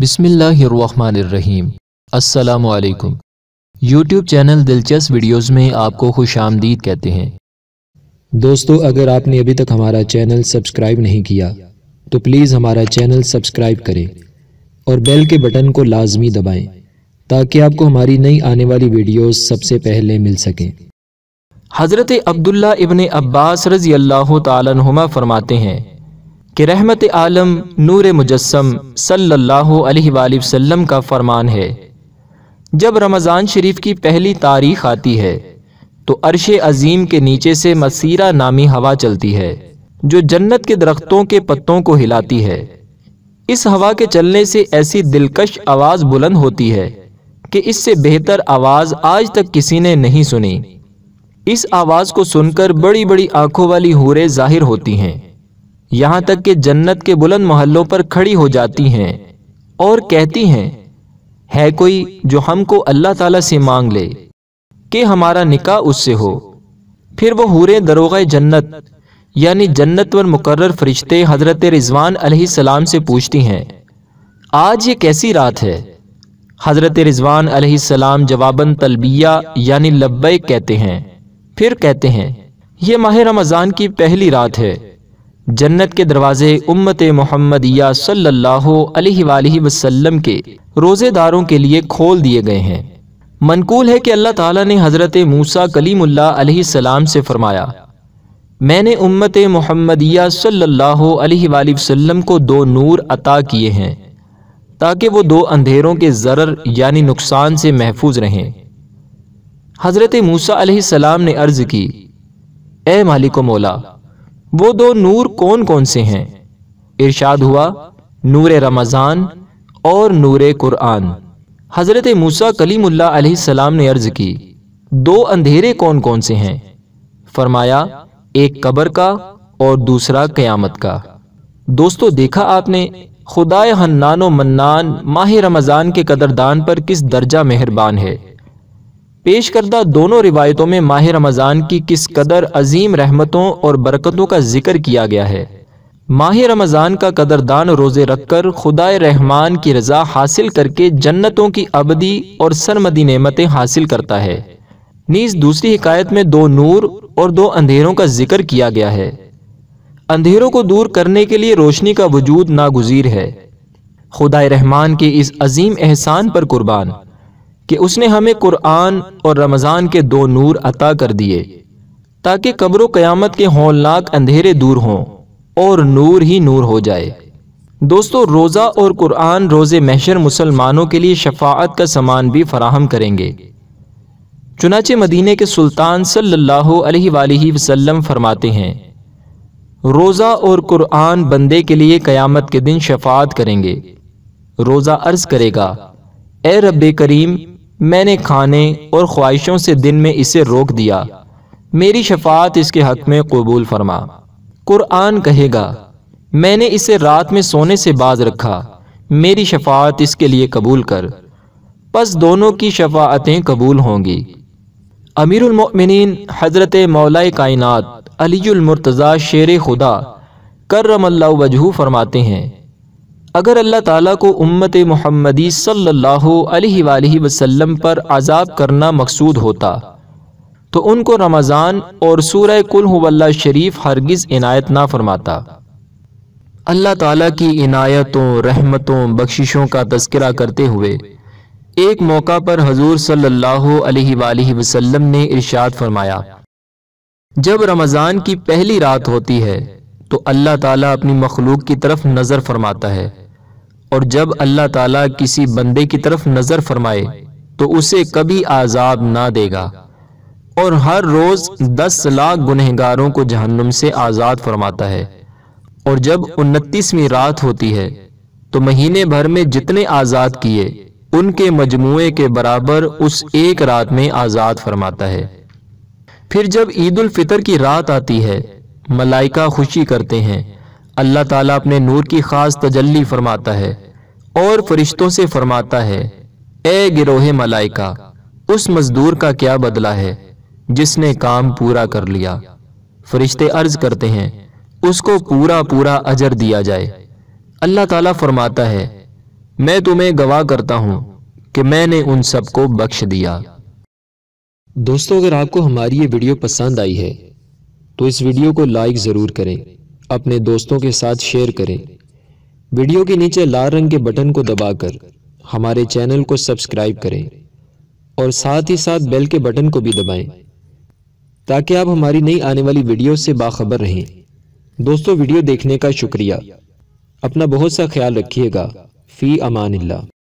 बिस्मिल्लाहिर्रहमानिर्रहीम। अस्सलामु अलैकुम। यूट्यूब चैनल दिलचस्प वीडियोस में आपको खुश आमदीद कहते हैं। दोस्तों, अगर आपने अभी तक हमारा चैनल सब्सक्राइब नहीं किया तो प्लीज़ हमारा चैनल सब्सक्राइब करें और बेल के बटन को लाजमी दबाएं ताकि आपको हमारी नई आने वाली वीडियोस सबसे पहले मिल सकें। हज़रत अब्दुल्ला इब्न अब्बास रज़ी अल्लाह ताला अन्हुमा फरमाते हैं कि रहमत आलम नूर मुजस्सम सल्लल्लाहु अलैहि वसल्लम का फरमान है, जब रमज़ान शरीफ की पहली तारीख आती है तो अर्श अजीम के नीचे से मसीरा नामी हवा चलती है जो जन्नत के दरख्तों के पत्तों को हिलाती है। इस हवा के चलने से ऐसी दिलकश आवाज़ बुलंद होती है कि इससे बेहतर आवाज़ आज तक किसी ने नहीं सुनी। इस आवाज़ को सुनकर बड़ी बड़ी आंखों वाली हूरें ज़ाहिर होती हैं, यहाँ तक कि जन्नत के बुलंद महलों पर खड़ी हो जाती हैं और कहती हैं, है कोई जो हमको अल्लाह ताला से मांग ले कि हमारा निकाह उससे हो। फिर वो हूरें दरोग़े जन्नत यानी जन्नत पर मुकर्रर फरिश्ते हज़रत रिज़वान अलैहिस्सलाम से पूछती हैं, आज ये कैसी रात है? हज़रत रिज़वान अलैहिस्सलाम जवाबन तलबिया यानी लब्बैक कहते हैं। फिर कहते हैं, ये माह रमज़ान की पहली रात है। जन्नत के दरवाजे उम्मत मुहम्मदिया सल्लल्लाहु अलैहि वसल्लम के रोज़ेदारों के लिए खोल दिए गए हैं। मनकूल है कि अल्लाह ताला ने हज़रत मूसा कलीमुल्लाह अलैहिस्सलाम से फरमाया, मैंने उम्मत मुहम्मदिया सल्लल्लाहु अलैहि वसल्लम को दो नूर अता किए हैं ताकि वो दो अंधेरों के ज़रर यानी नुकसान से महफूज रहें। हज़रत मूसा अलैहिस्सलाम ने अर्ज़ की, ए मालिक मौला, वो दो नूर कौन कौन से हैं? इरशाद हुआ, नूर रमज़ान और नूर कुरान। हज़रत मूसा कलीमुल्लाह अलैहिस्सलाम ने अर्ज़ की, दो अंधेरे कौन कौन से हैं? फरमाया, एक कब्र का और दूसरा क़यामत का। दोस्तों, देखा आपने खुदाए हन्नान व मन्नान माह रमज़ान के कदरदान पर किस दर्जा मेहरबान है। पेश करदा दोनों रिवायतों में माह रमज़ान की किस कदर अजीम रहमतों और बरकतों का जिक्र किया गया है। माह रमज़ान का कदरदान रोज़े रखकर खुदाए रहमान की रज़ा हासिल करके जन्नतों की अबदी और सरमदी नेमतें हासिल करता है। नीज़ दूसरी हिकायत में दो नूर और दो अंधेरों का जिक्र किया गया है। अंधेरों को दूर करने के लिए रोशनी का वजूद नागुज़ीर है। खुदाए रहमान के इस अजीम एहसान पर कुर्बान कि उसने हमें कुरान और रमज़ान के दो नूर अता कर दिए ताकि कब्र क़यामत के हौलनाक अंधेरे दूर हों और नूर ही नूर हो जाए। दोस्तों, रोज़ा और कुरान रोज़े महशर मुसलमानों के लिए शफाअत का सामान भी फराहम करेंगे। चुनाचे मदीने के सुल्तान सल्लल्लाहु अलैहि वसल्लम फरमाते हैं, रोज़ा और कुरान बंदे के लिए क़यामत के दिन शफाअत करेंगे। रोज़ा अर्ज़ करेगा, ए रब्बे करीम, मैंने खाने और ख्वाहिशों से दिन में इसे रोक दिया, मेरी शफाअत इसके हक़ में कबूल फरमा। कुरान कहेगा, मैंने इसे रात में सोने से बाज रखा, मेरी शफाअत इसके लिए कबूल कर। बस दोनों की शफाअतें कबूल होंगी। अमीरुल मोमिनीन हज़रत मौलाए कायनात अलीयुल मुर्तज़ा शेर खुदा कर्रमल्लाहु वजहू फरमाते हैं, अगर अल्लाह ताला को उम्मत मुहम्मदी सल्लल्लाहु अलैहि वसल्लम पर अज़ाब करना मकसूद होता तो उनको रमज़ान और सूरह कुल हुवल्लाह शरीफ हरगिज़ इनायत ना फरमाता। अल्लाह ताला की इनायतों, रहमतों, बख्शिशों का तज़किरा करते हुए एक मौका पर हजूर सल्लल्लाहु अलैहि वसल्लम ने इरशाद फरमाया, जब रमज़ान की पहली रात होती है तो अल्लाह ताला अपनी मखलूक की तरफ नज़र फरमाता है, और जब अल्लाह ताला किसी बंदे की तरफ नज़र फरमाए तो उसे कभी आज़ाब ना देगा, और हर रोज़ 10 लाख गुनहगारों को जहन्नुम से आज़ाद फरमाता है। और जब 29वीं रात होती है तो महीने भर में जितने आज़ाद किए उनके मजमूए के बराबर उस एक रात में आज़ाद फरमाता है। फिर जब ईद उल फितर की रात आती है, मलाइका खुशी करते हैं, अल्लाह ताला अपने नूर की खास तजल्ली फरमाता है और फरिश्तों से फरमाता है, ए गिरोहे मलाइका, उस मजदूर का क्या बदला है जिसने काम पूरा कर लिया। फरिश्ते अर्ज करते हैं, उसको पूरा पूरा अजर दिया जाए। अल्लाह ताला फरमाता है, میں تمہیں گواہ کرتا ہوں کہ میں نے ان سب کو بخش دیا۔ دوستو، اگر آپ کو ہماری یہ ویڈیو پسند آئی ہے تو اس ویڈیو کو لائک ضرور کریں، اپنے دوستوں کے ساتھ شیئر کریں۔ ویڈیو کے نیچے لال رنگ کے بٹن کو دبا کر ہمارے چینل کو سبسکرائب کریں اور ساتھ ہی ساتھ بیل کے بٹن کو بھی دبائیں تاکہ آپ ہماری نئی آنے والی ویڈیو سے باخبر رہیں۔ دوستو، ویڈیو دیکھنے کا شکریہ۔ اپنا بہت سا خیال رکھیے گا۔ فی امان اللہ۔